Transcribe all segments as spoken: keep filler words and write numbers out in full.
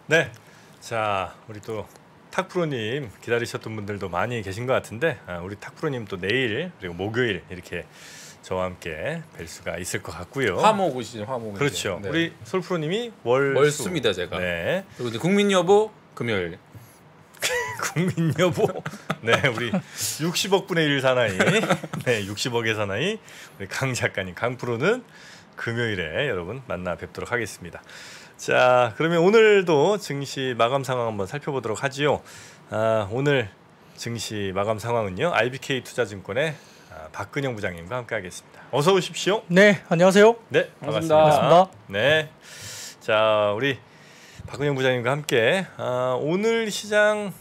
네, 자 우리 또 탁프로님 기다리셨던 분들도 많이 계신 것 같은데 아, 우리 탁프로님 또 내일 그리고 목요일 이렇게 저와 함께 뵐 수가 있을 것 같고요. 화목이시죠, 화목. 그렇죠. 네. 우리 솔프로님이 월 월수입니다 제가. 네. 그리고 이제 국민여보 금요일. 국민여보. 네, 우리 육십억 분의 일 사나이. 네, 육십억의 사나이 우리 강 작가님, 강 프로는 금요일에 여러분 만나 뵙도록 하겠습니다. 자, 그러면 오늘도 증시 마감 상황 한번 살펴보도록 하지요. 아, 오늘 증시 마감 상황은요. 아이비케이 투자증권의 아, 박근영 부장님과 함께하겠습니다. 어서 오십시오. 네, 안녕하세요. 네, 반갑습니다. 반갑습니다. 네, 자 우리 박근영 부장님과 함께 아, 오늘 시장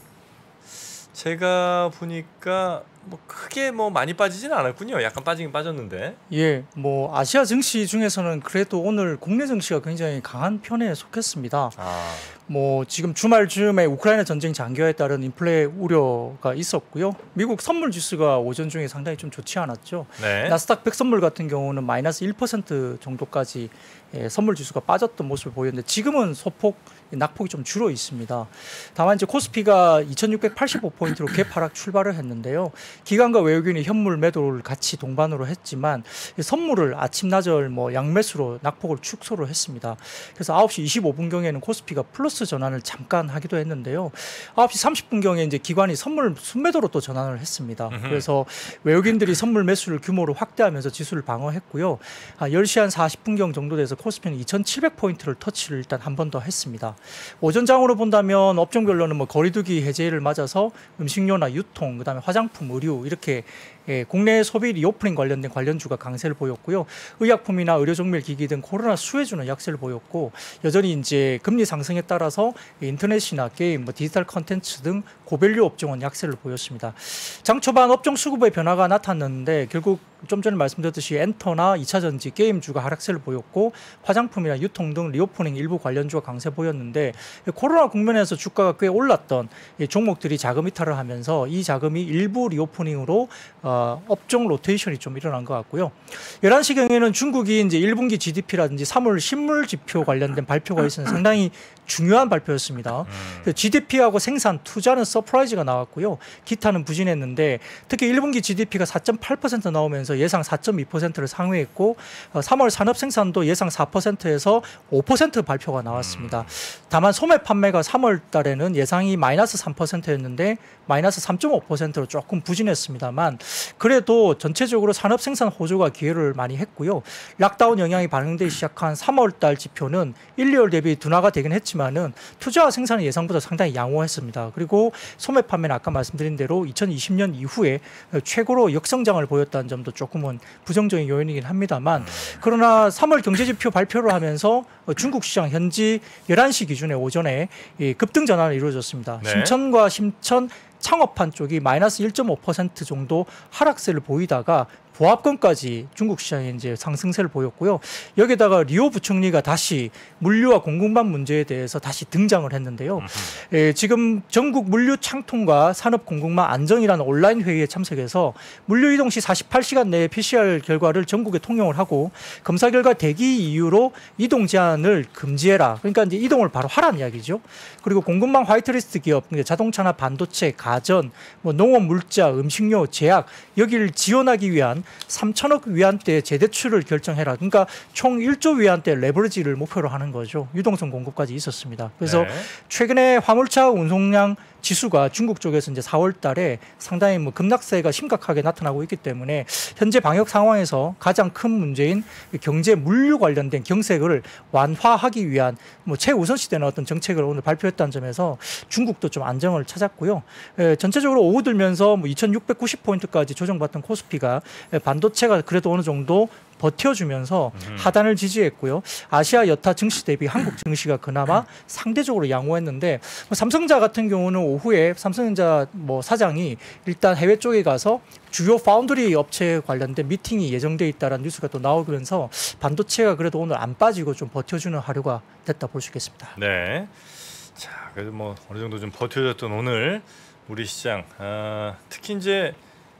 제가 보니까 뭐 크게 뭐 많이 빠지지는 않았군요. 약간 빠지긴 빠졌는데. 예, 뭐 아시아 증시 중에서는 그래도 오늘 국내 증시가 굉장히 강한 편에 속했습니다. 아, 뭐 지금 주말쯤에 우크라이나 전쟁 장기화에 따른 인플레 우려가 있었고요. 미국 선물 지수가 오전 중에 상당히 좀 좋지 않았죠. 네. 나스닥 백 선물 같은 경우는 마이너스 일 퍼센트 정도까지 예, 선물 지수가 빠졌던 모습을 보였는데 지금은 소폭 낙폭이 좀 줄어 있습니다. 다만 이제 코스피가 이천육백팔십오 포인트로 개파락 출발을 했는데요. 기관과 외국인이 현물 매도를 같이 동반으로 했지만 선물을 아침 낮을 뭐 양매수로 낙폭을 축소를 했습니다. 그래서 아홉 시 이십오 분경에는 코스피가 플러스 전환을 잠깐 하기도 했는데요. 아홉 시 삼십 분경에 이제 기관이 선물 순매도로 또 전환을 했습니다. 그래서 외국인들이 선물 매수를 규모로 확대하면서 지수를 방어했고요. 아, 열 시 한 사십 분경 정도 돼서 코스피는 이천칠백 포인트를 터치를 일단 한 번 더 했습니다. 오전장으로 본다면 업종별로는 뭐 거리두기 해제를 맞아서 음식료나 유통, 그다음에 화장품, 의류 이렇게 예, 국내 소비 리오프닝 관련된 관련주가 강세를 보였고요. 의약품이나 의료정밀기기 등 코로나 수혜주는 약세를 보였고 여전히 이제 금리 상승에 따라서 인터넷이나 게임, 뭐 디지털 컨텐츠 등 고밸류 업종은 약세를 보였습니다. 장 초반 업종 수급의 변화가 나타났는데 결국 좀 전에 말씀드렸듯이 엔터나 이차전지, 게임주가 하락세를 보였고 화장품이나 유통 등 리오프닝 일부 관련주가 강세 보였는데 코로나 국면에서 주가가 꽤 올랐던 종목들이 자금 이탈을 하면서 이 자금이 일부 리오프닝으로 어, 업종 로테이션이 좀 일어난 것 같고요. 열한 시경에는 중국이 이제 일 분기 지디피라든지 삼월 실물 지표 관련된 발표가 있어서 상당히 중요한 발표였습니다. 음. 지디피하고 생산, 투자는 서프라이즈가 나왔고요. 기타는 부진했는데 특히 일 분기 지디피가 사 점 팔 퍼센트 나오면서 예상 사 점 이 퍼센트를 상회했고 어, 삼월 산업 생산도 예상 사 퍼센트에서 오 퍼센트 발표가 나왔습니다. 다만 소매 판매가 삼월 달에는 예상이 마이너스 삼 퍼센트였는데 마이너스 삼 점 오 퍼센트로 조금 부진했습니다만 그래도 전체적으로 산업 생산 호조가 기여를 많이 했고요. 락다운 영향이 반영되기 시작한 삼월 달 지표는 일, 이월 대비 둔화가 되긴 했지만은 투자와 생산은 예상보다 상당히 양호했습니다. 그리고 소매 판매는 아까 말씀드린 대로 이천이십 년 이후에 최고로 역성장을 보였다는 점도 조금은 부정적인 요인이긴 합니다만 그러나 삼월 경제지표 발표를 하면서 중국 시장 현지 열한 시 기준에 오전에 급등 전환이 이루어졌습니다. 네. 심천과 심천 창업한 쪽이 마이너스 일 점 오 퍼센트 정도 하락세를 보이다가 보합권까지 중국 시장에 이제 상승세를 보였고요. 여기다가 리오 부총리가 다시 물류와 공급망 문제에 대해서 다시 등장을 했는데요. 예, 지금 전국 물류 창통과 산업 공급망 안정이라는 온라인 회의에 참석해서 물류 이동 시 사십팔 시간 내에 피씨알 결과를 전국에 통용을 하고 검사 결과 대기 이유로 이동 제한을 금지해라. 그러니까 이제 이동을 바로 하라는 이야기죠. 그리고 공급망 화이트리스트 기업, 자동차나 반도체, 가전, 뭐 농업 물자, 음식료, 제약 여기를 지원하기 위한 삼천억 위안대 재대출을 결정해라. 그러니까 총 일 조 위안대 레버리지를 목표로 하는 거죠. 유동성 공급까지 있었습니다. 그래서 네. 최근에 화물차 운송량 지수가 중국 쪽에서 이제 사월 달에 상당히 뭐 급락세가 심각하게 나타나고 있기 때문에 현재 방역 상황에서 가장 큰 문제인 경제 물류 관련된 경색을 완화하기 위한 뭐 최우선시 되는 어떤 정책을 오늘 발표했다는 점에서 중국도 좀 안정을 찾았고요. 에, 전체적으로 오후 들면서 뭐 이천육백구십 포인트까지 조정받던 코스피가 반도체가 그래도 어느 정도 버텨주면서 음. 하단을 지지했고요. 아시아 여타 증시 대비 한국 증시가 그나마 상대적으로 양호했는데 뭐 삼성전자 같은 경우는 오후에 삼성전자 뭐 사장이 일단 해외 쪽에 가서 주요 파운드리 업체 관련된 미팅이 예정돼 있다는 뉴스가 또 나오면서 반도체가 그래도 오늘 안 빠지고 좀 버텨주는 하루가 됐다 볼 수 있겠습니다. 네. 자, 그래도 뭐 어느 정도 좀 버텨줬던 오늘 우리 시장. 아, 특히 이제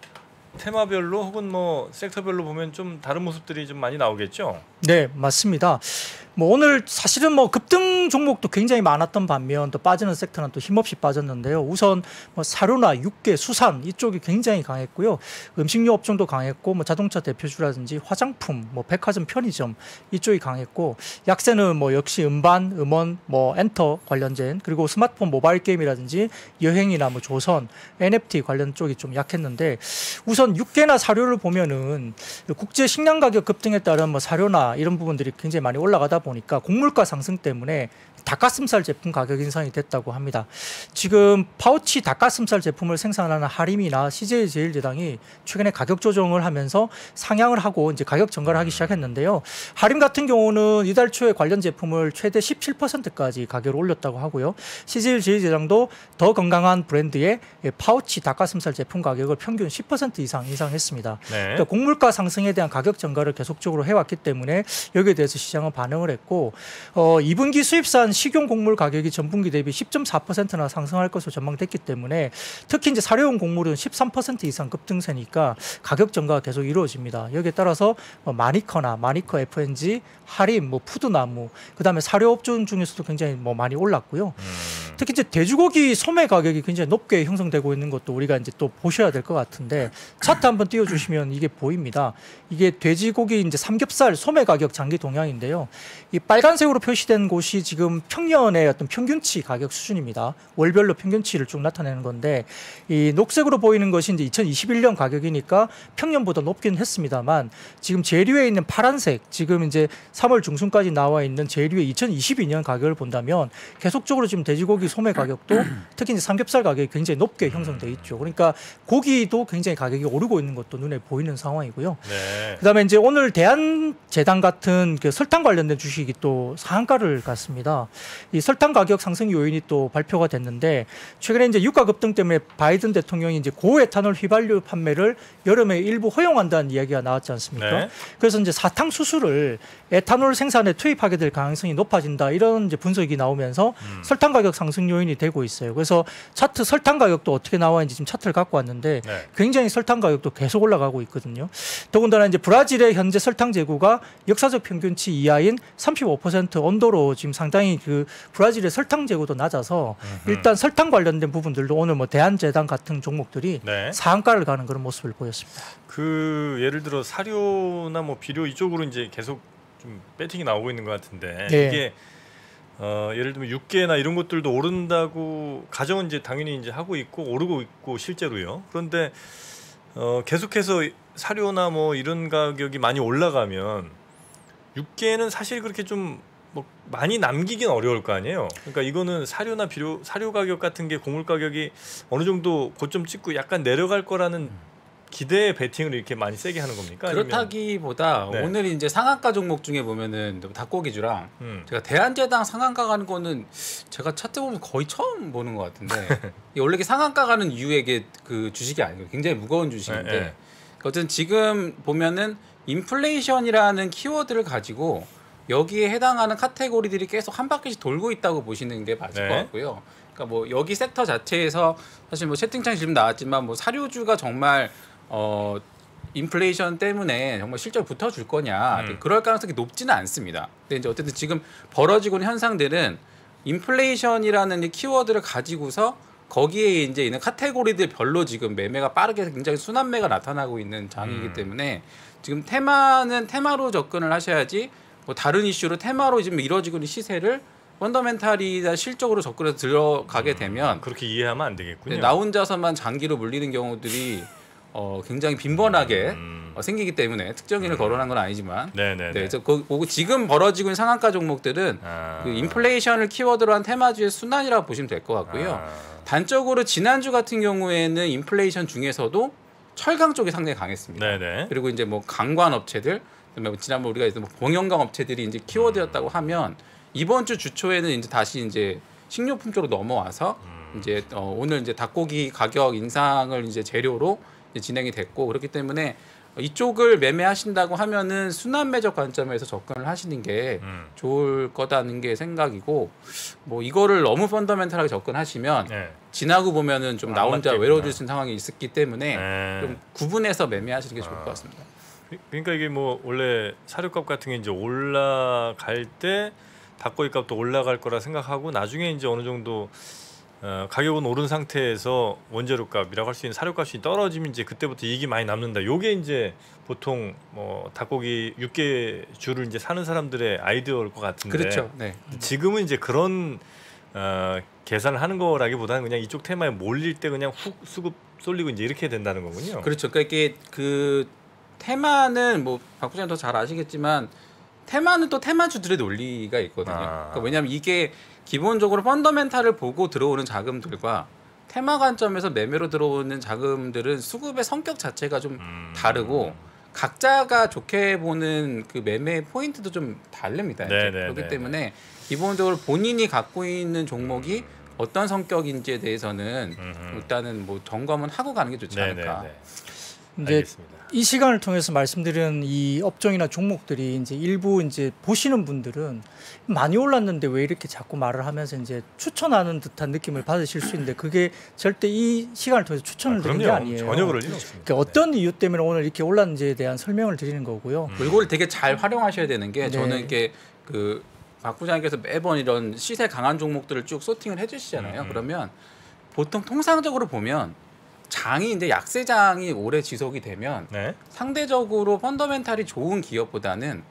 테마별로 혹은 뭐 섹터별로 보면 좀 다른 모습들이 좀 많이 나오겠죠? 네, 맞습니다. 뭐 오늘 사실은 뭐 급등 종목도 굉장히 많았던 반면 또 빠지는 섹터는 또 힘없이 빠졌는데요. 우선 뭐 사료나 육계, 수산 이쪽이 굉장히 강했고요. 음식료 업종도 강했고 뭐 자동차 대표주라든지 화장품, 뭐 백화점, 편의점 이쪽이 강했고 약세는 뭐 역시 음반, 음원, 뭐 엔터 관련된 그리고 스마트폰 모바일 게임이라든지 여행이나 뭐 조선, 엔에프티 관련 쪽이 좀 약했는데 우선 육계나 사료를 보면은 국제 식량 가격 급등에 따른 뭐 사료나 이런 부분들이 굉장히 많이 올라가다 보니까 곡물가 상승 때문에 닭가슴살 제품 가격 인상이 됐다고 합니다. 지금 파우치 닭가슴살 제품을 생산하는 하림이나 씨제이 제일제당이 최근에 가격 조정을 하면서 상향을 하고 이제 가격 전가를 하기 시작했는데요. 하림 같은 경우는 이달 초에 관련 제품을 최대 십칠 퍼센트까지 가격을 올렸다고 하고요. 씨제이 제일제당도 더 건강한 브랜드의 파우치 닭가슴살 제품 가격을 평균 십 퍼센트 이상 인상했습니다. 네. 그러니까 곡물가 상승에 대한 가격 전가를 계속적으로 해왔기 때문에 여기에 대해서 시장은 반응을 했고 어, 이 분기 수입산 식용 곡물 가격이 전분기 대비 십 점 사 퍼센트나 상승할 것으로 전망됐기 때문에 특히 이제 사료용 곡물은 십삼 퍼센트 이상 급등세니까 가격 전가가 계속 이루어집니다. 여기에 따라서 뭐 마니커나 마니커 에프엔지, 하림, 뭐 푸드나무, 그다음에 사료 업종 중에서도 굉장히 뭐 많이 올랐고요. 음. 특히 이제 돼지고기 소매 가격이 굉장히 높게 형성되고 있는 것도 우리가 이제 또 보셔야 될 것 같은데 차트 한번 띄워주시면 이게 보입니다. 이게 돼지고기 이제 삼겹살 소매 가격 장기 동향인데요. 이 빨간색으로 표시된 곳이 지금 평년의 어떤 평균치 가격 수준입니다. 월별로 평균치를 쭉 나타내는 건데 이 녹색으로 보이는 것이 이제 이천이십일 년 가격이니까 평년보다 높긴 했습니다만 지금 제일 위에 있는 파란색 지금 이제 삼월 중순까지 나와 있는 제일 위에 이천이십이 년 가격을 본다면 계속적으로 지금 돼지고기 소매 가격도 특히 이제 삼겹살 가격이 굉장히 높게 형성돼 있죠. 그러니까 고기도 굉장히 가격이 오르고 있는 것도 눈에 보이는 상황이고요. 네. 그다음에 이제 오늘 대한제당 같은 그 설탕 관련된 주식이 또 상한가를 갔습니다. 이 설탕 가격 상승 요인이 또 발표가 됐는데 최근에 이제 유가 급등 때문에 바이든 대통령이 이제 고에탄올 휘발유 판매를 여름에 일부 허용한다는 이야기가 나왔지 않습니까? 네. 그래서 이제 사탕 수수를 에탄올 생산에 투입하게 될 가능성이 높아진다 이런 이제 분석이 나오면서 음. 설탕 가격 상승 요인이 되고 있어요. 그래서 차트 설탕 가격도 어떻게 나와 있는지 지금 차트를 갖고 왔는데 네. 굉장히 설탕 가격도 계속 올라가고 있거든요. 더군다나 이제 브라질의 현재 설탕 재고가 역사적 평균치 이하인 삼십오 퍼센트 온도로 지금 상당히 그 브라질의 설탕 재고도 낮아서 음흠. 일단 설탕 관련된 부분들도 오늘 뭐 대한제당 같은 종목들이 네. 상한가를 가는 그런 모습을 보였습니다. 그 예를 들어 사료나 뭐 비료 이쪽으로 이제 계속 좀 배팅이 나오고 있는 것 같은데 네. 이게 어, 예를 들면 육계나 이런 것들도 오른다고 가정은 이제 당연히 이제 하고 있고 오르고 있고 실제로요. 그런데 어, 계속해서 사료나 뭐 이런 가격이 많이 올라가면 육계는 사실 그렇게 좀 뭐 많이 남기긴 어려울 거 아니에요. 그러니까 이거는 사료나 비료 사료 가격 같은 게 곡물 가격이 어느 정도 고점 찍고 약간 내려갈 거라는 기대에 베팅을 이렇게 많이 세게 하는 겁니까? 아니면- 그렇다기보다 네. 오늘 이제 상한가 종목 중에 보면은 닭고기주랑 음. 제가 대한제당 상한가 가는 거는 제가 차트 보면 거의 처음 보는 것 같은데 이게 원래 이게 상한가 가는 이유에 이게 그 주식이 아니고 굉장히 무거운 주식인데 네, 네. 어쨌든 지금 보면은 인플레이션이라는 키워드를 가지고 여기에 해당하는 카테고리들이 계속 한 바퀴씩 돌고 있다고 보시는 게 맞을 네. 것 같고요. 그러니까 뭐 여기 섹터 자체에서 사실 뭐 채팅창에 질문 나왔지만 뭐 사료주가 정말 어 인플레이션 때문에 정말 실적 붙어줄 거냐 음. 그럴 가능성이 높지는 않습니다. 근데 이제 어쨌든 지금 벌어지고 있는 현상들은 인플레이션이라는 이 키워드를 가지고서 거기에 이제 있는 카테고리들 별로 지금 매매가 빠르게 굉장히 순환매가 나타나고 있는 장이기 음. 때문에 지금 테마는 테마로 접근을 하셔야지 뭐 다른 이슈로 테마로 지금 이루어지고 있는 시세를 펀더멘탈이나 실적으로 접근해서 들어가게 되면 그렇게 이해하면 안 되겠군요. 나 혼자서만 장기로 물리는 경우들이 어, 굉장히 빈번하게 음. 어, 생기기 때문에 특정인을 거론한 건 아니지만 네네네. 네, 그래서 그, 그 지금 벌어지고 있는 상한가 종목들은 아. 그 인플레이션을 키워드로 한 테마주의 순환이라고 보시면 될 것 같고요. 아. 단적으로 지난주 같은 경우에는 인플레이션 중에서도 철강 쪽이 상당히 강했습니다. 네네. 그리고 이제 뭐 강관 업체들, 그다음에 지난번 우리가 했던 뭐 봉연강 업체들이 이제 키워드였다고 하면 이번 주 주초에는 이제 다시 이제 식료품 쪽으로 넘어와서 음. 이제 어, 오늘 이제 닭고기 가격 인상을 이제 재료로 이제 진행이 됐고 그렇기 때문에 이쪽을 매매하신다고 하면은 순환매적 관점에서 접근을 하시는 게 음. 좋을 거다는 게 생각이고 뭐 이거를 너무 펀더멘탈하게 접근하시면 네. 지나고 보면은 좀 나 안 혼자 맞겠구나. 외로워질 수 있는 상황이 있었기 때문에 네. 좀 구분해서 매매하시는 게 좋을 아. 것 같습니다. 그러니까 이게 뭐 원래 사료값 같은 게 이제 올라갈 때 닭고기 값도 올라갈 거라 생각하고 나중에 이제 어느 정도 어, 가격은 오른 상태에서 원재료값이라고 할 수 있는 사료값이 떨어지면 이제 그때부터 이익이 많이 남는다. 요게 이제 보통 뭐 닭고기 육개주를 이제 사는 사람들의 아이디어일 것 같은데. 그렇죠. 네. 지금은 이제 그런 어, 계산을 하는 거라기보다는 그냥 이쪽 테마에 몰릴 때 그냥 훅 수급 쏠리고 이제 이렇게 된다는 거군요. 그렇죠. 그러니까 이게 그 테마는 뭐 박 부장님 더 잘 아시겠지만 테마는 또 테마주들의 논리가 있거든요. 아. 그러니까 왜냐하면 이게 기본적으로 펀더멘탈을 보고 들어오는 자금들과 테마 관점에서 매매로 들어오는 자금들은 수급의 성격 자체가 좀 음. 다르고 각자가 좋게 보는 그 매매 포인트도 좀 다릅니다. 네네, 그렇기 네네. 때문에 기본적으로 본인이 갖고 있는 종목이 어떤 성격인지에 대해서는 음흠. 일단은 뭐 점검은 하고 가는 게 좋지 않을까. 네네네. 이제 알겠습니다. 이 시간을 통해서 말씀드리는 이 업종이나 종목들이 이제 일부 이제 보시는 분들은 많이 올랐는데 왜 이렇게 자꾸 말을 하면서 이제 추천하는 듯한 느낌을 받으실 수 있는데 그게 절대 이 시간을 통해서 추천을 아, 드리는 게 그럼요. 아니에요. 전혀 그럴 리는 없습니다. 그러니까 어떤 이유 때문에 오늘 이렇게 올랐는지에 대한 설명을 드리는 거고요. 음. 이걸 되게 잘 활용하셔야 되는 게 네. 저는 이게 그 박 부장님께서 매번 이런 시세 강한 종목들을 쭉 소팅을 해주시잖아요. 음. 그러면 보통 통상적으로 보면 장이 이제 약세장이 오래 지속이 되면 네. 상대적으로 펀더멘탈이 좋은 기업보다는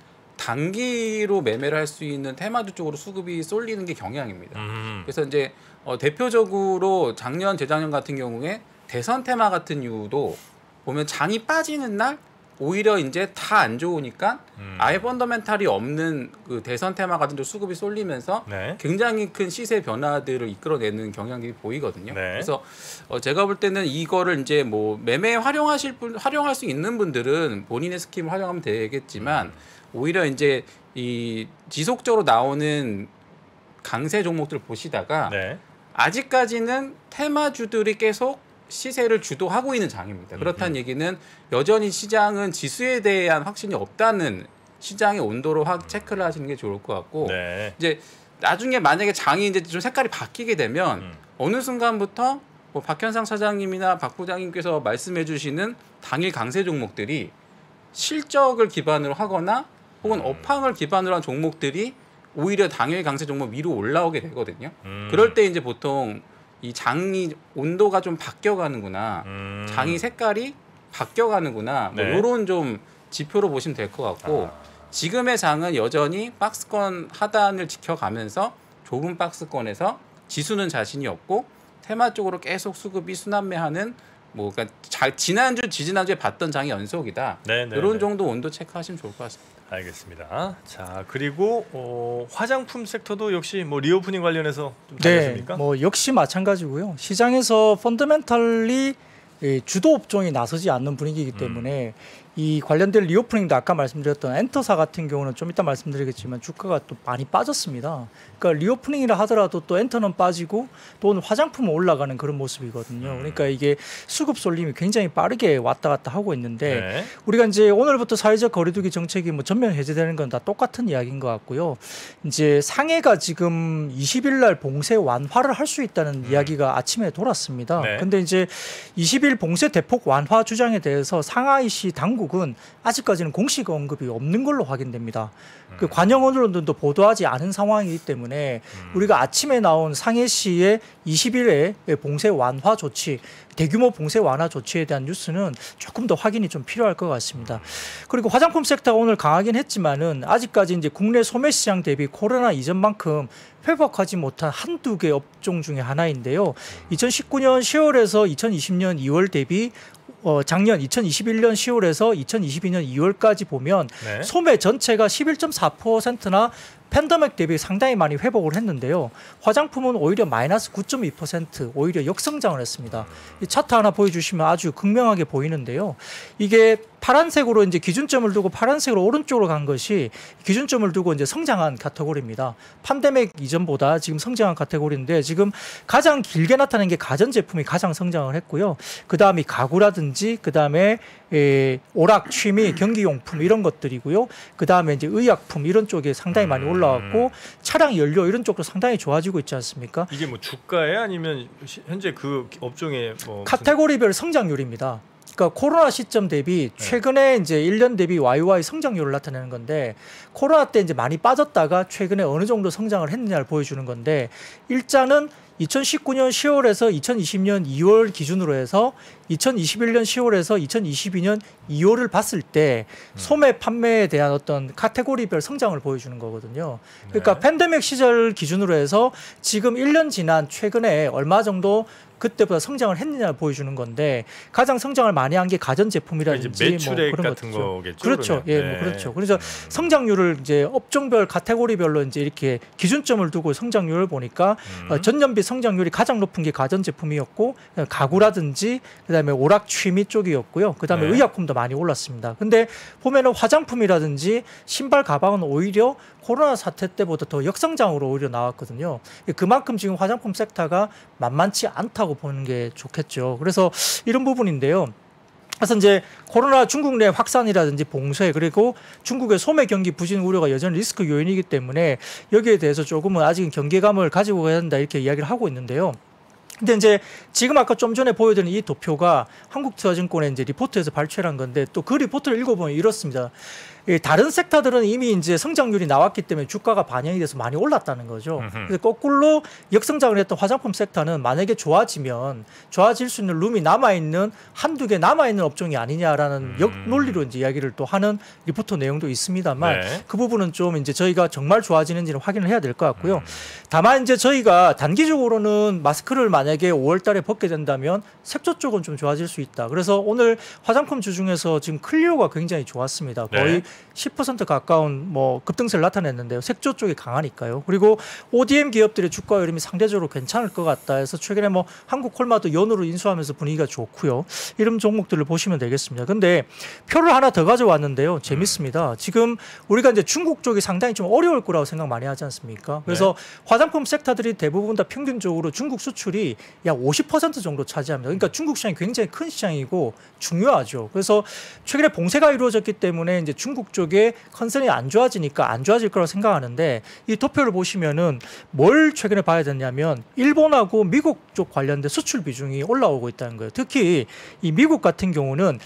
단기로 매매를 할 수 있는 테마주 쪽으로 수급이 쏠리는 게 경향입니다. 음. 그래서 이제 어, 대표적으로 작년 재작년 같은 경우에 대선 테마 같은 이유도 보면 장이 빠지는 날 오히려 이제 다 안 좋으니까 음. 아예 펀더멘탈이 없는 그 대선 테마 같은 데 수급이 쏠리면서 네. 굉장히 큰 시세 변화들을 이끌어내는 경향들이 보이거든요. 네. 그래서 어 제가 볼 때는 이거를 이제 뭐 매매 활용하실 분 활용할 수 있는 분들은 본인의 스킴을 활용하면 되겠지만 음. 오히려 이제 이 지속적으로 나오는 강세 종목들을 보시다가 네. 아직까지는 테마주들이 계속 시세를 주도하고 있는 장입니다. 그렇다는 음흠. 얘기는 여전히 시장은 지수에 대한 확신이 없다는 시장의 온도로 확 체크를 하시는 게 좋을 것 같고 네. 이제 나중에 만약에 장이 이제 좀 색깔이 바뀌게 되면 음. 어느 순간부터 뭐 박현상 차장님이나 박 부장님께서 말씀해주시는 당일 강세 종목들이 실적을 기반으로 하거나 혹은 음. 업황을 기반으로 한 종목들이 오히려 당일 강세 종목 위로 올라오게 되거든요. 음. 그럴 때 이제 보통 이 장이 온도가 좀 바뀌어가는구나, 음. 장이 색깔이 바뀌어가는구나, 뭐 네. 이런 좀 지표로 보시면 될 것 같고 아. 지금의 장은 여전히 박스권 하단을 지켜가면서 좁은 박스권에서 지수는 자신이 없고 테마 쪽으로 계속 수급이 순환매하는 뭐 그러니까 자, 지난주 지지난주에 봤던 장이 연속이다. 네, 네, 이런 네. 정도 온도 체크하시면 좋을 것 같습니다. 알겠습니다. 자 그리고 어, 화장품 섹터도 역시 뭐 리오프닝 관련해서 좀 네, 달렸습니까? 뭐 역시 마찬가지고요. 시장에서 펀더멘탈리 예, 주도 업종이 나서지 않는 분위기이기 때문에 이 관련된 리오프닝도 아까 말씀드렸던 엔터사 같은 경우는 좀 이따 말씀드리겠지만 주가가 또 많이 빠졌습니다. 그러니까 리오프닝이라 하더라도 또 엔터는 빠지고 또 오늘 화장품은 올라가는 그런 모습이거든요. 그러니까 이게 수급 쏠림이 굉장히 빠르게 왔다 갔다 하고 있는데 네. 우리가 이제 오늘부터 사회적 거리두기 정책이 뭐 전면 해제되는 건 다 똑같은 이야기인 것 같고요. 이제 상해가 지금 이십 일 날 봉쇄 완화를 할 수 있다는 음. 이야기가 아침에 돌았습니다. 네. 근데 이제 이십 일 봉쇄 대폭 완화 주장에 대해서 상하이시 당국은 아직까지는 공식 언급이 없는 걸로 확인됩니다. 그 음. 관영 언론들도 보도하지 않은 상황이기 때문에 음. 우리가 아침에 나온 상해시의 이십 일에 봉쇄 완화 조치, 대규모 봉쇄 완화 조치에 대한 뉴스는 조금 더 확인이 좀 필요할 것 같습니다. 그리고 화장품 섹터가 오늘 강하긴 했지만은 아직까지 이제 국내 소매 시장 대비 코로나 이전만큼 회복하지 못한 한두 개 업종 중에 하나인데요. 이천십구 년 시월에서 이천이십 년 이월 대비 어, 작년 이천이십일 년 시월에서 이천이십이 년 이월까지 보면 네. 소매 전체가 십일 점 사 퍼센트나 팬데믹 대비 상당히 많이 회복을 했는데요. 화장품은 오히려 마이너스 구 점 이 퍼센트 오히려 역성장을 했습니다. 이 차트 하나 보여주시면 아주 극명하게 보이는데요. 이게 파란색으로 이제 기준점을 두고 파란색으로 오른쪽으로 간 것이 기준점을 두고 이제 성장한 카테고리입니다. 팬데믹 이전보다 지금 성장한 카테고리인데 지금 가장 길게 나타낸 게 가전 제품이 가장 성장을 했고요. 그 다음이 가구라든지 그 다음에 에, 오락, 취미, 경기용품 이런 것들이고요. 그 다음에 이제 의약품 이런 쪽에 상당히 많이 올라왔고 차량 연료 이런 쪽도 상당히 좋아지고 있지 않습니까? 이게 뭐 주가에 아니면 시- 현재 그 업종의 뭐 무슨- 카테고리별 성장률입니다. 그러니까 코로나 시점 대비 최근에 이제 일 년 대비 와이와이 성장률을 나타내는 건데 코로나 때 이제 많이 빠졌다가 최근에 어느 정도 성장을 했느냐를 보여주는 건데 일자는 이천십구 년 시월에서 이천이십 년 이월 기준으로 해서 이천이십일 년 시월에서 이천이십이 년 이월을 봤을 때 소매 판매에 대한 어떤 카테고리별 성장을 보여주는 거거든요. 그러니까 네. 팬데믹 시절 기준으로 해서 지금 일 년 지난 최근에 얼마 정도 그때보다 성장을 했느냐를 보여주는 건데 가장 성장을 많이 한 게 가전 제품이라든지 매출액 뭐 그런 같은 것들. 거겠죠. 그렇죠. 그러면. 예, 네. 뭐 그렇죠. 그래서 음. 성장률을 이제 업종별 카테고리별로 이제 이렇게 기준점을 두고 성장률을 보니까 음. 어, 전년비 성장률이 가장 높은 게 가전 제품이었고 가구라든지 그다음에 오락 취미 쪽이었고요. 그다음에 네. 의약품도 많이 올랐습니다. 근데 보면은 화장품이라든지 신발 가방은 오히려 코로나 사태 때보다 더 역성장으로 오히려 나왔거든요. 그만큼 지금 화장품 섹터가 만만치 않다고 보는 게 좋겠죠. 그래서 이런 부분인데요. 그래서 이제 코로나 중국 내 확산이라든지 봉쇄 그리고 중국의 소매 경기 부진 우려가 여전히 리스크 요인이기 때문에 여기에 대해서 조금은 아직은 경계감을 가지고 가야 한다 이렇게 이야기를 하고 있는데요. 근데 이제 지금 아까 좀 전에 보여드린 이 도표가 한국투자증권의 이제 리포트에서 발췌한 건데 또 그 리포트를 읽어보면 이렇습니다. 다른 섹터들은 이미 이제 성장률이 나왔기 때문에 주가가 반영이 돼서 많이 올랐다는 거죠. 그래서 거꾸로 역성장을 했던 화장품 섹터는 만약에 좋아지면 좋아질 수 있는 룸이 남아있는 한두 개 남아있는 업종이 아니냐라는 음. 역논리로 이제 이야기를 또 하는 리포트 내용도 있습니다만 네. 그 부분은 좀 이제 저희가 정말 좋아지는지는 확인을 해야 될 것 같고요. 음. 다만 이제 저희가 단기적으로는 마스크를 만약에 오월 달에 벗게 된다면 색조 쪽은 좀 좋아질 수 있다. 그래서 오늘 화장품 주 중에서 지금 클리오가 굉장히 좋았습니다. 거의 네. 십 퍼센트 가까운 뭐 급등세를 나타냈는데요. 색조 쪽이 강하니까요. 그리고 오디엠 기업들의 주가 흐름이 상대적으로 괜찮을 것 같다 해서 최근에 뭐 한국콜마도 연으로 인수하면서 분위기가 좋고요. 이런 종목들을 보시면 되겠습니다. 근데 표를 하나 더 가져왔는데요. 재밌습니다. 지금 우리가 이제 중국 쪽이 상당히 좀 어려울 거라고 생각 많이 하지 않습니까? 그래서 네. 화장품 섹터들이 대부분 다 평균적으로 중국 수출이 약 오십 퍼센트 정도 차지합니다. 그러니까 중국 시장이 굉장히 큰 시장이고 중요하죠. 그래서 최근에 봉쇄가 이루어졌기 때문에 이제 중국 쪽에 컨센이 안 좋아지니까 안 좋아질 거라고 생각하는데 이 도표를 보시면은 뭘 최근에 봐야 되냐면 일본하고 미국 쪽 관련된 수출 비중이 올라오고 있다는 거예요. 특히 이 미국 같은 경우는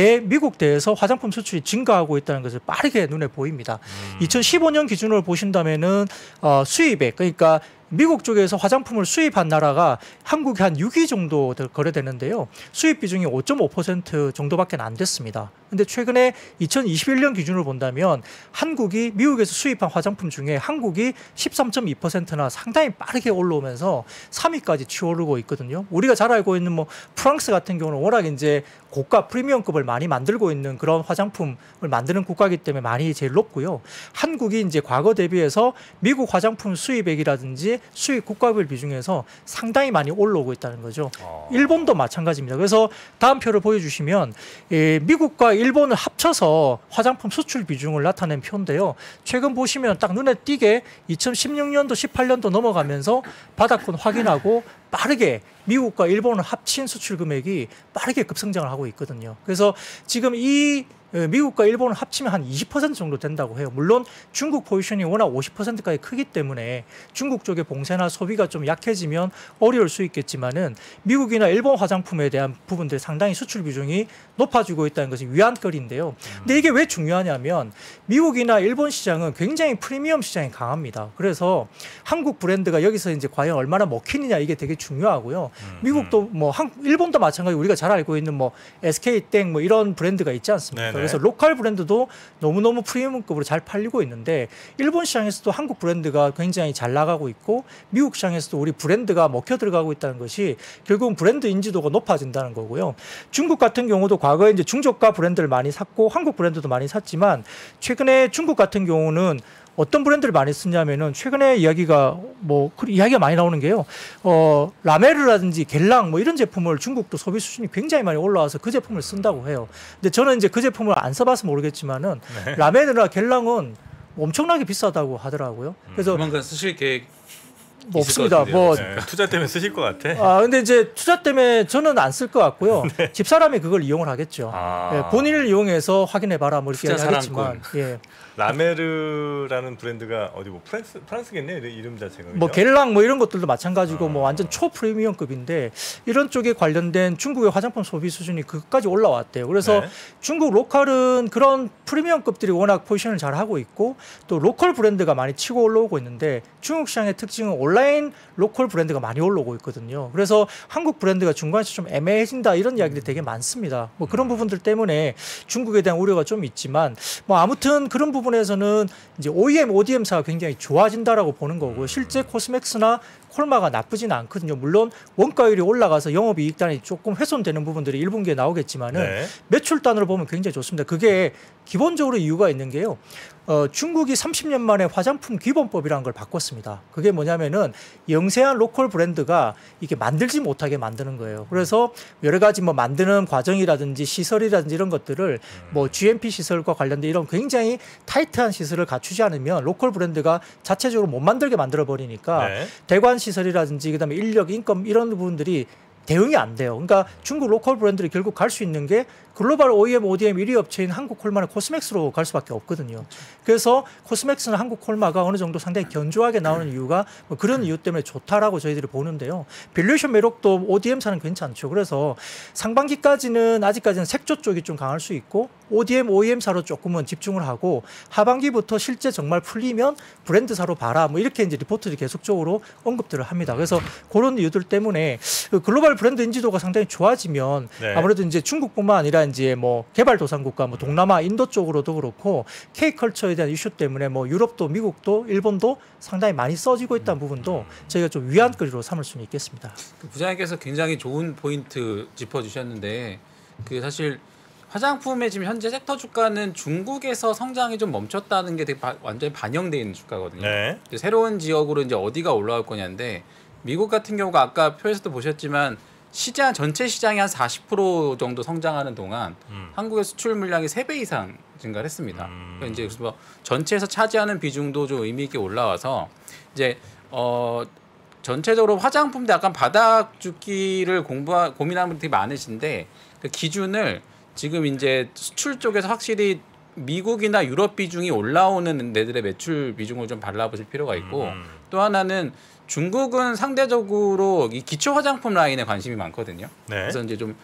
대미국 대에서 화장품 수출이 증가하고 있다는 것을 빠르게 눈에 보입니다. 음. 이천십오 년 기준으로 보신다면은 어, 수입액 그러니까 미국 쪽에서 화장품을 수입한 나라가 한국이 한 육 위 정도 거래되는데요. 수입 비중이 오 점 오 퍼센트 정도밖에 안 됐습니다. 근데 최근에 이천이십일 년 기준으로 본다면 한국이 미국에서 수입한 화장품 중에 한국이 십삼 점 이 퍼센트나 상당히 빠르게 올라오면서 삼 위까지 치오르고 있거든요. 우리가 잘 알고 있는 뭐 프랑스 같은 경우는 워낙 이제 고가 프리미엄급을 많이 만들고 있는 그런 화장품을 만드는 국가이기 때문에 많이 제일 높고요. 한국이 이제 과거 대비해서 미국 화장품 수입액이라든지 수입 국가별 비중에서 상당히 많이 올라오고 있다는 거죠. 어. 일본도 마찬가지입니다. 그래서 다음 표를 보여주시면 예, 미국과 일본을 합쳐서 화장품 수출 비중을 나타낸 표인데요. 최근 보시면 딱 눈에 띄게 이천십육 년도, 십팔 년도 넘어가면서 바닥권 확인하고 빠르게 미국과 일본을 합친 수출 금액이 빠르게 급성장을 하고 있거든요. 그래서 지금 이 미국과 일본을 합치면 한 이십 퍼센트 정도 된다고 해요. 물론 중국 포지션이 워낙 오십 퍼센트까지 크기 때문에 중국 쪽의 봉쇄나 소비가 좀 약해지면 어려울 수 있겠지만은 미국이나 일본 화장품에 대한 부분들 상당히 수출 비중이 높아지고 있다는 것이 위안거리인데요. 근데 이게 왜 중요하냐면 미국이나 일본 시장은 굉장히 프리미엄 시장이 강합니다. 그래서 한국 브랜드가 여기서 이제 과연 얼마나 먹히느냐 이게 되게 중요하고요. 미국도 뭐 한, 일본도 마찬가지 우리가 잘 알고 있는 뭐 에스케이땡 뭐 이런 브랜드가 있지 않습니까? 네네. 그래서 로컬 브랜드도 너무너무 프리미엄급으로 잘 팔리고 있는데 일본 시장에서도 한국 브랜드가 굉장히 잘 나가고 있고 미국 시장에서도 우리 브랜드가 먹혀 들어가고 있다는 것이 결국은 브랜드 인지도가 높아진다는 거고요. 중국 같은 경우도 과거에 이제 중저가 브랜드를 많이 샀고 한국 브랜드도 많이 샀지만 최근에 중국 같은 경우는 어떤 브랜드를 많이 쓰냐면은 최근에 이야기가 뭐 이야기가 많이 나오는 게요. 어, 라메르라든지 겔랑 뭐 이런 제품을 중국도 소비 수준이 굉장히 많이 올라와서 그 제품을 쓴다고 해요. 근데 저는 이제 그 제품을 안 써봐서 모르겠지만은 네. 라메르나 겔랑은 엄청나게 비싸다고 하더라고요. 그래서 조만간 쓰실 계획 뭐 없습니다. 뭐 네, 투자 때문에 쓰실 것 같아. 아 근데 이제 투자 때문에 저는 안 쓸 것 같고요. 네. 집사람이 그걸 이용을 하겠죠. 아. 예, 본인을 이용해서 확인해 봐라 뭐 이렇게 하겠지만 예. 라메르라는 브랜드가 어디 뭐 프랑스 프랑스겠네 이름 자체가. 그죠? 뭐 겔랑 뭐 이런 것들도 마찬가지고 어. 뭐 완전 초 프리미엄급인데 이런 쪽에 관련된 중국의 화장품 소비 수준이 그까지 올라왔대요. 그래서 네. 중국 로컬은 그런 프리미엄급들이 워낙 포지션을 잘 하고 있고 또 로컬 브랜드가 많이 치고 올라오고 있는데 중국 시장의 특징은 온라인 로컬 브랜드가 많이 올라오고 있거든요. 그래서 한국 브랜드가 중간에서 좀 애매해진다 이런 이야기들이 되게 많습니다. 뭐 그런 부분들 때문에 중국에 대한 우려가 좀 있지만 뭐 아무튼 그런 부분에서는 이제 오이엠, 오디엠사가 굉장히 좋아진다라고 보는 거고요. 실제 코스맥스나 콜마가 나쁘지는 않거든요. 물론 원가율이 올라가서 영업이익단이 조금 훼손되는 부분들이 일 분기에 나오겠지만은 네. 매출단으로 보면 굉장히 좋습니다. 그게 기본적으로 이유가 있는 게요. 어, 중국이 삼십 년 만에 화장품 기본법이라는 걸 바꿨습니다. 그게 뭐냐면은 영세한 로컬 브랜드가 이게 만들지 못하게 만드는 거예요. 그래서 여러 가지 뭐 만드는 과정이라든지 시설이라든지 이런 것들을 뭐 지엠피 시설과 관련된 이런 굉장히 타이트한 시설을 갖추지 않으면 로컬 브랜드가 자체적으로 못 만들게 만들어 버리니까 네. 대관 시설이라든지 그다음에 인력, 인건 이런 부분들이 대응이 안 돼요. 그러니까 중국 로컬 브랜드들이 결국 갈 수 있는 게 글로벌 오이엠, 오디엠 일 위 업체인 한국 콜마나 코스맥스로 갈 수밖에 없거든요. 그래서 코스맥스는 한국 콜마가 어느 정도 상당히 견조하게 나오는 이유가 뭐 그런 이유 때문에 좋다라고 저희들이 보는데요. 밸류에이션 매력도 오디엠사는 괜찮죠. 그래서 상반기까지는 아직까지는 색조 쪽이 좀 강할 수 있고 오디엠, 오이엠사로 조금은 집중을 하고 하반기부터 실제 정말 풀리면 브랜드사로 봐라. 뭐 이렇게 이제 리포트들이 계속적으로 언급들을 합니다. 그래서 그런 이유들 때문에 글로벌 브랜드 인지도가 상당히 좋아지면 네. 아무래도 이제 중국뿐만 아니라 이제 뭐 개발도상국가, 뭐 동남아, 인도 쪽으로도 그렇고 K컬처에 대한 이슈 때문에 뭐 유럽도, 미국도, 일본도 상당히 많이 써지고 있다는 부분도 저희가 좀 위안거리로 삼을 수는 있겠습니다. 그 부장님께서 굉장히 좋은 포인트 짚어주셨는데 그 사실 화장품의 지금 현재 섹터 주가는 중국에서 성장이 좀 멈췄다는 게 되게 바, 완전히 반영되어 있는 주가거든요. 네. 이제 새로운 지역으로 이제 어디가 올라올 거냐인데 미국 같은 경우가 아까 표에서도 보셨지만 시장 전체 시장이 한 사십 퍼센트 정도 성장하는 동안 음. 한국의 수출 물량이 세 배 이상 증가를 했습니다. 음. 그러니까 이제 그래서 뭐 전체에서 차지하는 비중도 좀 의미 있게 올라와서 이제 어 전체적으로 화장품도 약간 바닥 죽기를 공부 고민하는 분들이 많으신데 그 기준을 지금 이제 수출 쪽에서 확실히 미국이나 유럽 비중이 올라오는 데들의 매출 비중을 좀 발라보실 필요가 있고 음. 또 하나는 중국은 상대적으로 이 기초 화장품 라인에 관심이 많거든요. 네. 그래서 이제 좀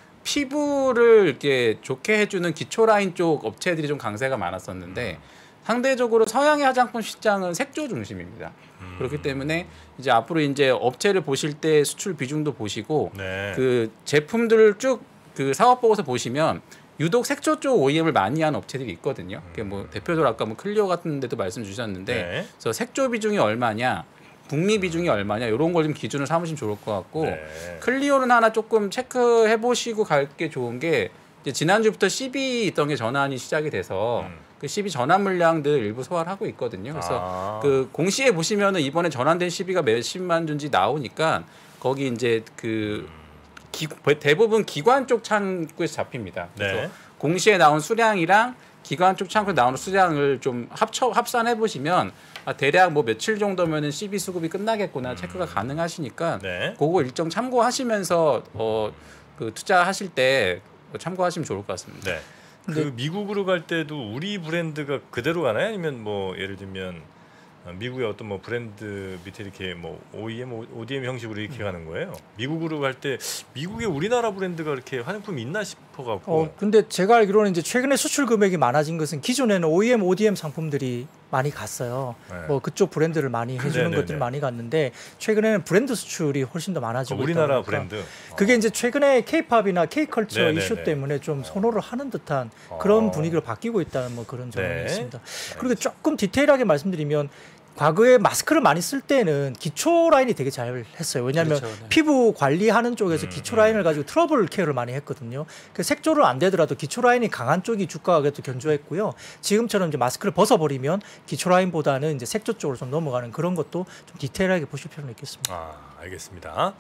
피부를 이렇게 좋게 해주는 기초 라인 쪽 업체들이 좀 강세가 많았었는데 상대적으로 서양의 화장품 시장은 색조 중심입니다. 음. 그렇기 때문에 이제 앞으로 이제 업체를 보실 때 수출 비중도 보시고 네. 그 제품들을 쭉 그 사업 보고서 보시면 유독 색조 쪽 오이엠을 많이 하는 업체들이 있거든요. 그게 뭐 대표적으로 아까 뭐 클리오 같은 데도 말씀 주셨는데 네. 그래서 색조 비중이 얼마냐, 북미 비중이 얼마냐 이런 걸 좀 기준으로 삼으시면 좋을 것 같고 네. 클리오는 하나 조금 체크해 보시고 갈 게 좋은 게 이제 지난주부터 씨비 있던 게 전환이 시작이 돼서 음. 그 씨비 전환 물량들 일부 소화를 하고 있거든요. 그래서 아. 그 공시에 보시면은 이번에 전환된 씨비가 몇십만 주인지 나오니까 거기 이제 그 기, 대부분 기관 쪽 창구에서 잡힙니다. 그래서 네. 공시에 나온 수량이랑 기관 쪽 창구에 나오는 수량을 좀 합쳐 합산해 보시면 아, 대략 뭐 며칠 정도면은 씨비 수급이 끝나겠구나 체크가 가능하시니까 네. 그거 일정 참고하시면서 어, 그 투자하실 때 참고하시면 좋을 것 같습니다. 네. 그 미국으로 갈 때도 우리 브랜드가 그대로 가나요? 아니면 뭐 예를 들면 미국의 어떤 뭐 브랜드 밑에 이렇게 뭐 오이엠, 오디엠 형식으로 이렇게 가는 거예요. 미국으로 갈 때 미국의 우리나라 브랜드가 이렇게 화장품이 있나 싶어갖고. 어, 근데 제가 알기로는 이제 최근에 수출 금액이 많아진 것은 기존에는 오이엠, 오디엠 상품들이 많이 갔어요. 네. 뭐 그쪽 브랜드를 많이 해주는 네네네. 것들이 많이 갔는데 최근에는 브랜드 수출이 훨씬 더 많아지고 있다 우리나라 보니까 브랜드. 그게 이제 최근에 K-팝이나 K-컬처 네네네. 이슈 때문에 좀 선호를 하는 듯한 그런 어. 분위기로 바뀌고 있다는 뭐 그런 점이 네. 있습니다. 그리고 조금 디테일하게 말씀드리면 과거에 마스크를 많이 쓸 때는 기초 라인이 되게 잘 했어요. 왜냐하면 그렇죠, 네. 피부 관리하는 쪽에서 음, 기초 라인을 가지고 트러블 케어를 많이 했거든요. 그 색조를 안 되더라도 기초 라인이 강한 쪽이 주가가 그래도 견조했고요. 지금처럼 이제 마스크를 벗어버리면 기초 라인보다는 이제 색조 쪽으로 좀 넘어가는 그런 것도 좀 디테일하게 보실 필요는 있겠습니다. 아, 알겠습니다.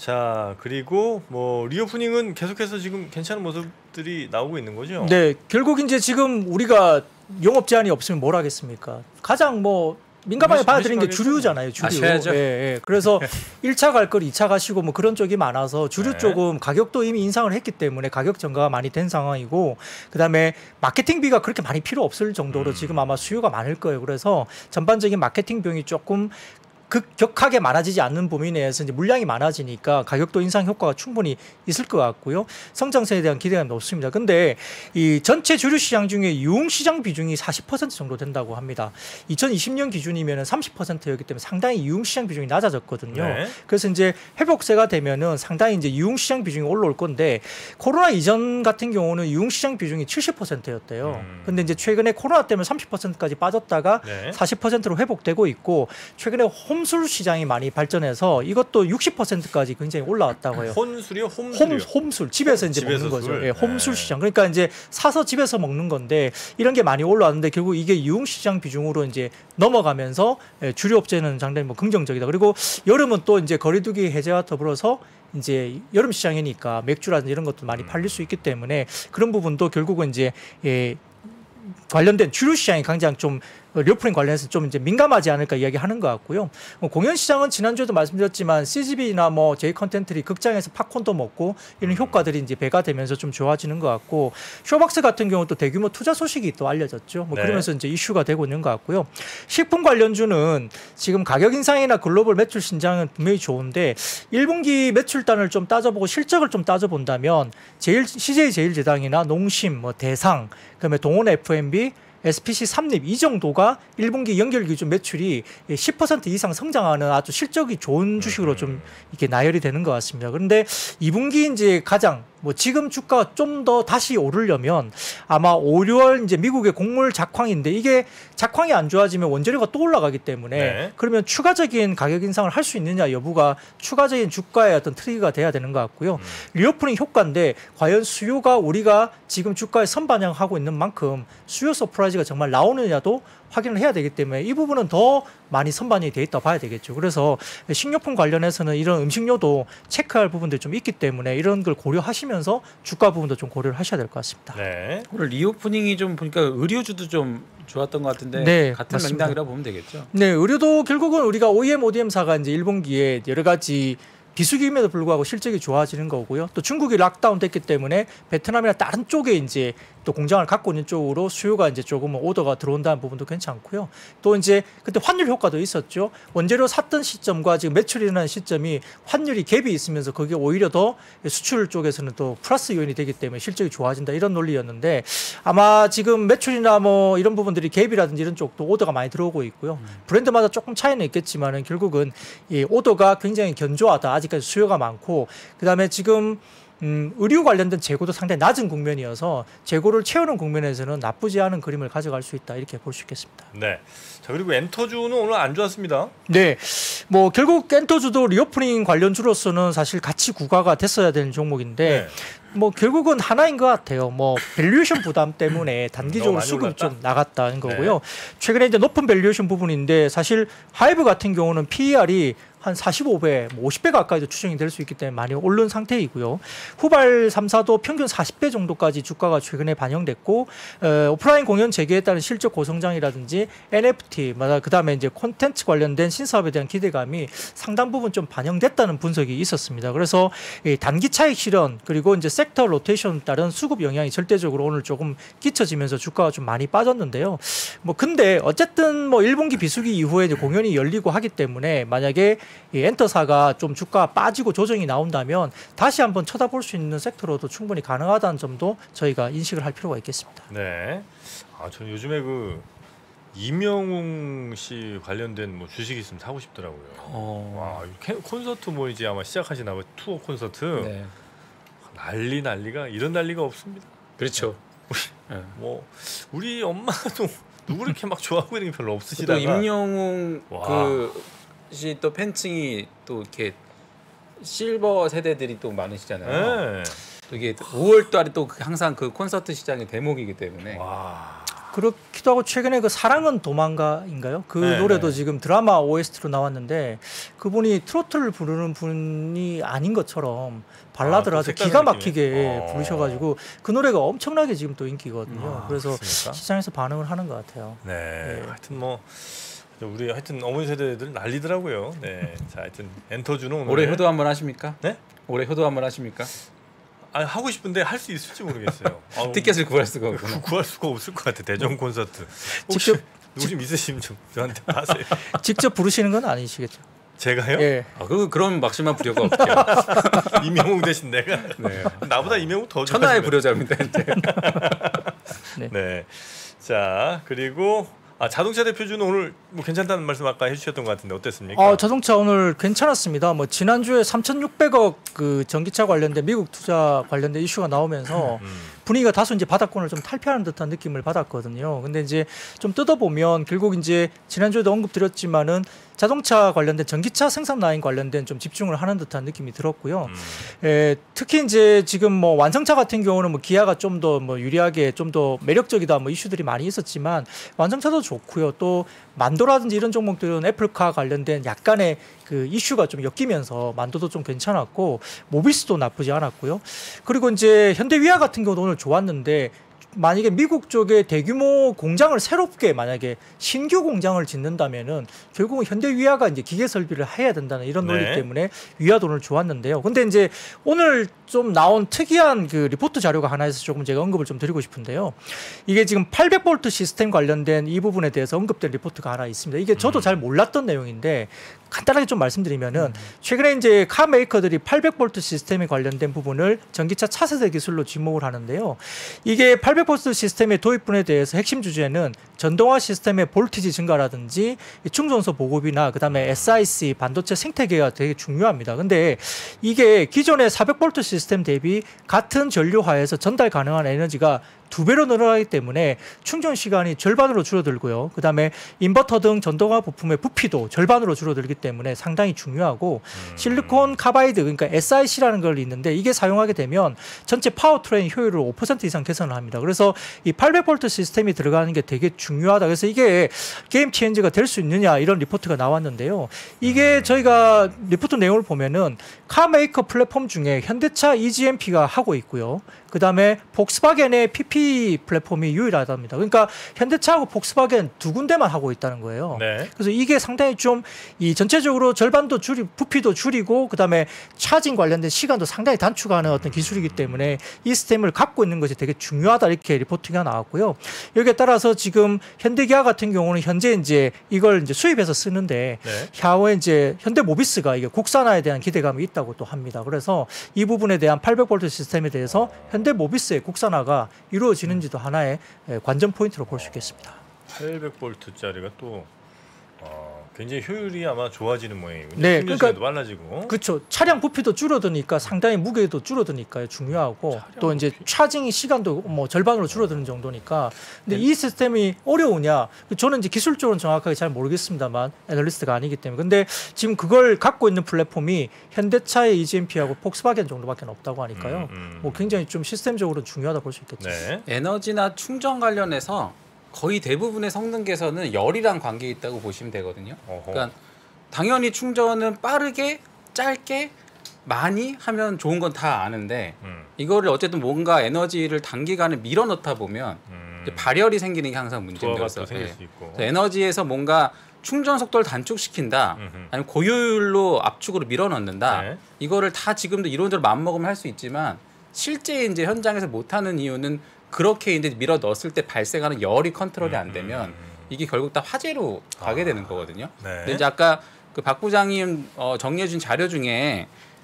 자, 그리고 뭐 리오프닝은 계속해서 지금 괜찮은 모습들이 나오고 있는 거죠? 네, 결국 이제 지금 우리가 영업 제한이 없으면 뭘 하겠습니까? 가장 뭐 민감하게 회식- 받아들이는 게 회식하겠죠. 주류잖아요. 주류. 아셔야죠. 예, 예. 그래서 일 차 갈 걸 이 차 가시고 뭐 그런 쪽이 많아서 주류 네. 쪽은 가격도 이미 인상을 했기 때문에 가격 전가가 많이 된 상황이고 그다음에 마케팅비가 그렇게 많이 필요 없을 정도로 음. 지금 아마 수요가 많을 거예요. 그래서 전반적인 마케팅 비용이 조금 급격하게 많아지지 않는 범위 내에서 이제 물량이 많아지니까 가격도 인상 효과가 충분히 있을 것 같고요. 성장세에 대한 기대감이 높습니다. 근데 이 전체 주류 시장 중에 유흥 시장 비중이 사십 퍼센트 정도 된다고 합니다. 이천이십 년 기준이면 삼십 퍼센트였기 때문에 상당히 유흥 시장 비중이 낮아졌거든요. 네. 그래서 이제 회복세가 되면은 상당히 이제 유흥 시장 비중이 올라올 건데 코로나 이전 같은 경우는 유흥 시장 비중이 칠십 퍼센트였대요. 음. 근데 이제 최근에 코로나 때문에 삼십 퍼센트까지 빠졌다가 네. 사십 퍼센트로 회복되고 있고 최근에 홈술 시장이 많이 발전해서 이것도 육십 퍼센트까지 굉장히 올라왔다고 해요. 혼술이요, 홈, 홈술이요. 홈술 집에서 이제 집에서 먹는 거죠. 술. 예, 홈술 네. 시장. 그러니까 이제 사서 집에서 먹는 건데 이런 게 많이 올라왔는데 결국 이게 유흥 시장 비중으로 이제 넘어가면서 예, 주류 업체는 상당히 뭐 긍정적이다. 그리고 여름은 또 이제 거리두기 해제와 더불어서 이제 여름 시장이니까 맥주라든지 이런 것도 많이 팔릴 수 있기 때문에 그런 부분도 결국은 이제 예, 관련된 주류 시장의 강장 좀 리오프닝 관련해서 좀 이제 민감하지 않을까 이야기하는 것 같고요. 뭐 공연 시장은 지난주에도 말씀드렸지만 씨지비나 뭐 제이 컨텐츠들이 극장에서 팝콘도 먹고 이런 효과들이 이제 배가 되면서 좀 좋아지는 것 같고 쇼박스 같은 경우 또 대규모 투자 소식이 또 알려졌죠. 뭐 네. 그러면서 이제 이슈가 되고 있는 것 같고요. 식품 관련주는 지금 가격 인상이나 글로벌 매출 신장은 분명히 좋은데 일 분기 매출단을 좀 따져보고 실적을 좀 따져본다면 제일 씨제이 제일제당이나 농심, 뭐 대상, 그다음에 동원 에프엠비 에스피씨 삼립 이 정도가 일 분기 연결 기준 매출이 십 퍼센트 이상 성장하는 아주 실적이 좋은 주식으로 좀 이렇게 나열이 되는 것 같습니다. 그런데 이 분기 이제 가장 뭐 지금 주가가 좀 더 다시 오르려면 아마 오, 유월 이제 미국의 곡물 작황인데 이게 작황이 안 좋아지면 원재료가 또 올라가기 때문에 네. 그러면 추가적인 가격 인상을 할 수 있느냐 여부가 추가적인 주가의 어떤 트리거가 돼야 되는 것 같고요. 음. 리오프닝 효과인데 과연 수요가 우리가 지금 주가에 선반영하고 있는 만큼 수요 서프라이즈가 정말 나오느냐도 확인을 해야 되기 때문에 이 부분은 더 많이 선반영이 돼 있다 봐야 되겠죠. 그래서 식료품 관련해서는 이런 음식료도 체크할 부분들이 좀 있기 때문에 이런 걸 고려하시면서 주가 부분도 좀 고려를 하셔야 될 것 같습니다. 네. 오늘 리오프닝이 좀 보니까 의류주도 좀 좋았던 것 같은데 네, 같은 맞습니다. 맥락이라 보면 되겠죠. 네, 의료도 결국은 우리가 오이엠, 오디엠사가 이제 일 분기에 여러 가지 비수기임에도 불구하고 실적이 좋아지는 거고요. 또 중국이 락다운 됐기 때문에 베트남이나 다른 쪽에 이제 또 공장을 갖고 있는 쪽으로 수요가 이제 조금 오더가 들어온다는 부분도 괜찮고요. 또 이제 그때 환율 효과도 있었죠. 원재료 샀던 시점과 지금 매출이라는 시점이 환율이 갭이 있으면서 그게 오히려 더 수출 쪽에서는 또 플러스 요인이 되기 때문에 실적이 좋아진다 이런 논리였는데 아마 지금 매출이나 뭐 이런 부분들이 갭이라든지 이런 쪽도 오더가 많이 들어오고 있고요. 브랜드마다 조금 차이는 있겠지만은 결국은 이 오더가 굉장히 견조하다. 아직까지 수요가 많고 그다음에 지금 음, 의류 관련된 재고도 상당히 낮은 국면이어서 재고를 채우는 국면에서는 나쁘지 않은 그림을 가져갈 수 있다 이렇게 볼 수 있겠습니다. 네. 자 그리고 엔터주는 오늘 안 좋았습니다. 네, 뭐 결국 엔터주도 리오프닝 관련주로서는 사실 같이 구가가 됐어야 되는 종목인데 네. 뭐 결국은 하나인 것 같아요. 뭐 밸류에이션 부담 때문에 단기적으로 많이 수급이 올랐다? 좀 나갔다는 거고요. 최근에 이제 높은 밸류에이션 부분인데 사실 하이브 같은 경우는 피이알이 한 사십오 배, 뭐 오십 배 가까이도 추정이 될 수 있기 때문에 많이 오른 상태이고요. 후발 삼 사도 평균 사십 배 정도까지 주가가 최근에 반영됐고 어, 오프라인 공연 재개에 따른 실적 고성장이라든지 엔에프티, 그다음에 이제 콘텐츠 관련된 신사업에 대한 기대감이 상당 부분 좀 반영됐다는 분석이 있었습니다. 그래서 이 단기 차익 실현 그리고 이제 섹터 로테이션 따른 수급 영향이 절대적으로 오늘 조금 끼쳐지면서 주가가 좀 많이 빠졌는데요. 뭐 근데 어쨌든 뭐 일 분기 비수기 이후에 이제 공연이 열리고 하기 때문에 만약에 이 엔터사가 좀 주가 빠지고 조정이 나온다면 다시 한번 쳐다볼 수 있는 섹터로도 충분히 가능하다는 점도 저희가 인식을 할 필요가 있겠습니다. 네. 아, 저는 요즘에 그 이명웅 씨 관련된 뭐 주식 있으면 사고 싶더라고요. 어. 와, 캐- 콘서트 뭐 이제 아마 시작하시나 봐요. 투어 콘서트. 네. 난리 난리가 이런 난리가 없습니다. 그렇죠. 네. 뭐 우리 엄마도 누구 이렇게 막 좋아하고 있는 게 별로 또 없으시다가 임영웅 와. 그시 또 팬층이 또 이렇게 실버 세대들이 또 많으시잖아요. 네. 또 이게 오월 달에 또 항상 그 콘서트 시장의 대목이기 때문에 와. 그렇기도 하고 최근에 그 사랑은 도망가인가요? 그 네, 노래도 네. 지금 드라마 오에스티로 나왔는데 그분이 트로트를 부르는 분이 아닌 것처럼 발라드를 아, 또 아주 색다른 기가 느낌의? 막히게 어. 부르셔가지고 그 노래가 엄청나게 지금 또 인기거든요. 아, 그래서 그렇습니까? 시장에서 반응을 하는 것 같아요. 네. 네. 하여튼 뭐 우리 하여튼 어머니 세대들 난리더라고요. 네, 자 하여튼 엔터주는 오늘 올해 효도 한번 하십니까? 네? 올해 효도 한번 하십니까? 아 하고 싶은데 할 수 있을지 모르겠어요. 아우, 티켓을 구할 수가 없구나. 구할 수가 없을 것 같아. 대전 콘서트. 혹시 직접 누구 좀 있으시면 좀 저한테 하세요. 직접 부르시는 건 아니시겠죠? 제가요? 예. 아, 그 그런 막심한 불효가 없죠. 이명웅 대신 내가 네. 나보다 이명웅 더 천하의 좋아하시네. 불효자입니다. 이제. 네. 네. 자 그리고 아 자동차 대표주는 오늘 뭐 괜찮다는 말씀 아까 해주셨던 것 같은데 어땠습니까? 어, 자동차 오늘 괜찮았습니다. 뭐 지난주에 삼천육백억 그 전기차 관련된 미국 투자 관련된 이슈가 나오면서 음. 분위기가 다소 이제 바닥권을 좀 탈피하는 듯한 느낌을 받았거든요. 근데 이제 좀 뜯어보면 결국 이제 지난주에도 언급드렸지만은 자동차 관련된 전기차 생산 라인 관련된 좀 집중을 하는 듯한 느낌이 들었고요. 음. 에, 특히 이제 지금 뭐 완성차 같은 경우는 뭐 기아가 좀 더 뭐 유리하게 좀 더 매력적이다 뭐 이슈들이 많이 있었지만 완성차도 좋고요. 또 만도라든지 이런 종목들은 애플카 관련된 약간의 그 이슈가 좀 엮이면서 만도도 좀 괜찮았고 모비스도 나쁘지 않았고요. 그리고 이제 현대위아 같은 경우도 오늘 좋았는데 만약에 미국 쪽에 대규모 공장을 새롭게 만약에 신규 공장을 짓는다면은 결국은 현대위아가 이제 기계 설비를 해야 된다는 이런 논리 네. 때문에 위아도 오늘 좋았는데요. 근데 이제 오늘 좀 나온 특이한 그 리포트 자료가 하나 있어서 조금 제가 언급을 좀 드리고 싶은데요. 이게 지금 팔백 볼트 시스템 관련된 이 부분에 대해서 언급된 리포트가 하나 있습니다. 이게 저도 잘 몰랐던 내용인데 간단하게 좀 말씀드리면은 최근에 이제 카 메이커들이 팔백 볼트 시스템에 관련된 부분을 전기차 차세대 기술로 지목을 하는데요. 이게 팔백 볼트 시스템의 도입분에 대해서 핵심 주제는 전동화 시스템의 볼티지 증가라든지 충전소 보급이나 그다음에 에스아이씨 반도체 생태계가 되게 중요합니다. 근데 이게 기존의 사백 볼트 시스템 대비 같은 전류화에서 전달 가능한 에너지가 두 배로 늘어나기 때문에 충전 시간이 절반으로 줄어들고요. 그다음에 인버터 등 전동화 부품의 부피도 절반으로 줄어들기 때문에 상당히 중요하고 음. 실리콘 카바이드 그러니까 에스아이씨라는 걸 있는데 이게 사용하게 되면 전체 파워트레인 효율을 오 퍼센트 이상 개선을 합니다. 그래서 이 팔백 볼트 시스템이 들어가는 게 되게 중요하다. 그래서 이게 게임 체인지가 될 수 있느냐 이런 리포트가 나왔는데요. 이게 저희가 리포트 내용을 보면은 카메이커 플랫폼 중에 현대차 이지엠피가 하고 있고요. 그다음에 폭스바겐의 피피 플랫폼이 유일하답니다. 그러니까 현대차하고 폭스바겐 두 군데만 하고 있다는 거예요. 네. 그래서 이게 상당히 좀 이 전체적으로 절반도 줄이 부피도 줄이고 그다음에 차징 관련된 시간도 상당히 단축하는 어떤 기술이기 때문에 이 시스템을 갖고 있는 것이 되게 중요하다 이렇게 리포트가 나왔고요. 여기에 따라서 지금 현대기아 같은 경우는 현재 이제 이걸 이제 수입해서 쓰는데 네. 향후에 이제 현대모비스가 이게 국산화에 대한 기대감이 있다고 또 합니다. 그래서 이 부분에 대한 팔백 볼트 시스템에 대해서 현대모비스의 국산화가 이루어지는지도 하나의 관전 포인트로 볼 수 있겠습니다. 팔백 볼트짜리가 또 어, 굉장히 효율이 아마 좋아지는 모양이군요. 네, 충전 그러니까 시간도 빨라지고. 그렇죠. 차량 부피도 줄어드니까 상당히 무게도 줄어드니까 중요하고 또 이제 차징 시간도 뭐 절반으로 줄어드는 정도니까. 근데 네. 이 시스템이 어려우냐? 저는 이제 기술적으로는 정확하게 잘 모르겠습니다만 애널리스트가 아니기 때문에. 근데 지금 그걸 갖고 있는 플랫폼이 현대차의 이지엠피하고 폭스바겐 정도밖에 없다고 하니까요. 음, 음. 뭐 굉장히 좀 시스템적으로 중요하다 볼 수 있겠죠. 네. 에너지나 충전 관련해서 거의 대부분의 성능 개선은 열이랑 관계 있다고 보시면 되거든요. 어허. 그러니까 당연히 충전은 빠르게 짧게 많이 하면 좋은 건 다 아는데 음, 이거를 어쨌든 뭔가 에너지를 단기간에 밀어 넣다 보면 음. 이제 발열이 생기는 게 항상 문제인 부하가 거죠. 또 생길 예. 수 있고. 그래서 에너지에서 뭔가 충전 속도를 단축시킨다, 음흠. 아니면 고효율로 압축으로 밀어 넣는다. 네. 이거를 다 지금도 이론대로 마음먹으면 할 수 있지만 실제 이제 현장에서 못하는 이유는 그렇게 이제 밀어 넣었을 때 발생하는 열이 컨트롤이 안 되면 음. 이게 결국 다 화재로 가게 아. 되는 거거든요. 네. 근데 이제 아까 그 박 부장님 어, 정리해준 자료 중에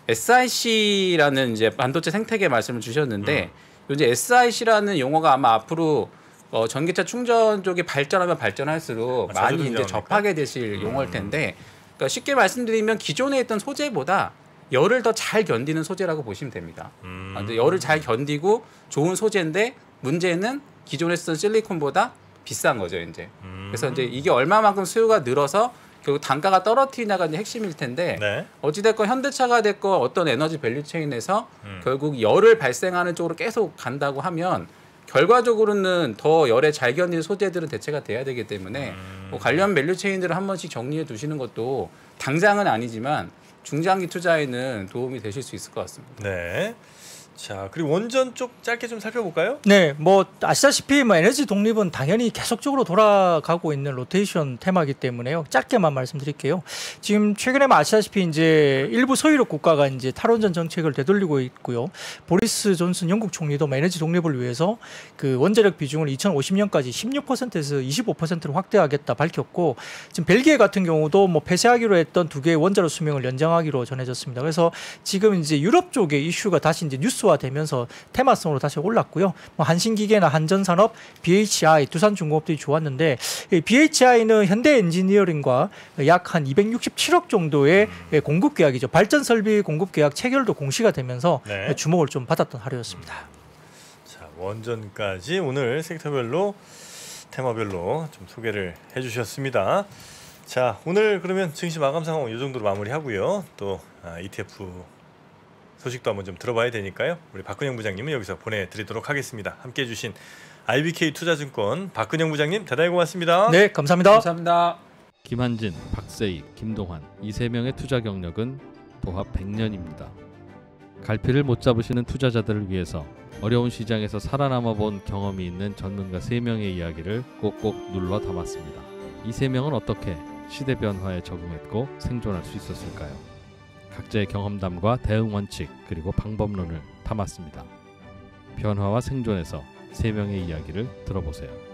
에스아이씨라는 이제 반도체 생태계 말씀을 주셨는데 음. 이제 에스아이씨라는 용어가 아마 앞으로 어, 전기차 충전 쪽이 발전하면 발전할수록 아, 많이 자주 이제 등장합니까? 접하게 되실 음. 용어일 텐데, 그러니까 쉽게 말씀드리면 기존에 있던 소재보다 열을 더 잘 견디는 소재라고 보시면 됩니다. 음. 아, 근데 열을 잘 견디고 좋은 소재인데 문제는 기존에 쓰던 실리콘보다 비싼 거죠, 이제. 음. 그래서 이제 이게 얼마만큼 수요가 늘어서 결국 단가가 떨어뜨리냐가 이제 핵심일 텐데, 네. 어찌됐건 현대차가 됐건 어떤 에너지 밸류 체인에서 음. 결국 열을 발생하는 쪽으로 계속 간다고 하면 결과적으로는 더 열에 잘 견디는 소재들은 대체가 돼야 되기 때문에 음. 뭐 관련 밸류 체인들을 한 번씩 정리해 두시는 것도 당장은 아니지만 중장기 투자에는 도움이 되실 수 있을 것 같습니다. 네. 자, 그리고 원전 쪽 짧게 좀 살펴볼까요? 네, 뭐 아시다시피 뭐 에너지 독립은 당연히 계속적으로 돌아가고 있는 로테이션 테마이기 때문에요. 짧게만 말씀드릴게요. 지금 최근에 아시다시피 이제 일부 서유럽 국가가 이제 탈원전 정책을 되돌리고 있고요. 보리스 존슨 영국 총리도 뭐 에너지 독립을 위해서 그 원자력 비중을 이천오십 년까지 십육 퍼센트에서 이십오 퍼센트로 확대하겠다 밝혔고, 지금 벨기에 같은 경우도 뭐 폐쇄하기로 했던 두 개의 원자로 수명을 연장하기로 전해졌습니다. 그래서 지금 이제 유럽 쪽의 이슈가 다시 이제 뉴스 되면서 테마성으로 다시 올랐고요. 뭐 한신기계나 한전산업, 비에이치아이, 두산중공업들이 좋았는데, 비에이치아이는 현대엔지니어링과 약 한 이백육십칠억 정도의 음. 공급 계약이죠. 발전 설비 공급 계약 체결도 공시가 되면서 네. 주목을 좀 받았던 하루였습니다. 자, 원전까지 오늘 섹터별로 테마별로 좀 소개를 해주셨습니다. 자, 오늘 그러면 증시 마감 상황 이 정도로 마무리하고요. 또 아, 이티에프 소식도 한번 좀 들어봐야 되니까요. 우리 박근영 부장님은 여기서 보내드리도록 하겠습니다. 함께해 주신 아이비케이 투자증권 박근영 부장님 대단히 고맙습니다. 네, 감사합니다. 감사합니다. 김한진, 박세익, 김동환 이 세 명의 투자 경력은 도합 백 년입니다. 갈피를 못 잡으시는 투자자들을 위해서 어려운 시장에서 살아남아 본 경험이 있는 전문가 세 명의 이야기를 꼭꼭 눌러 담았습니다. 이 세 명은 어떻게 시대 변화에 적응했고 생존할 수 있었을까요? 각자의 경험담과 대응 원칙 그리고 방법론을 담았습니다. 변화와 생존에서 세 명의 이야기를 들어보세요.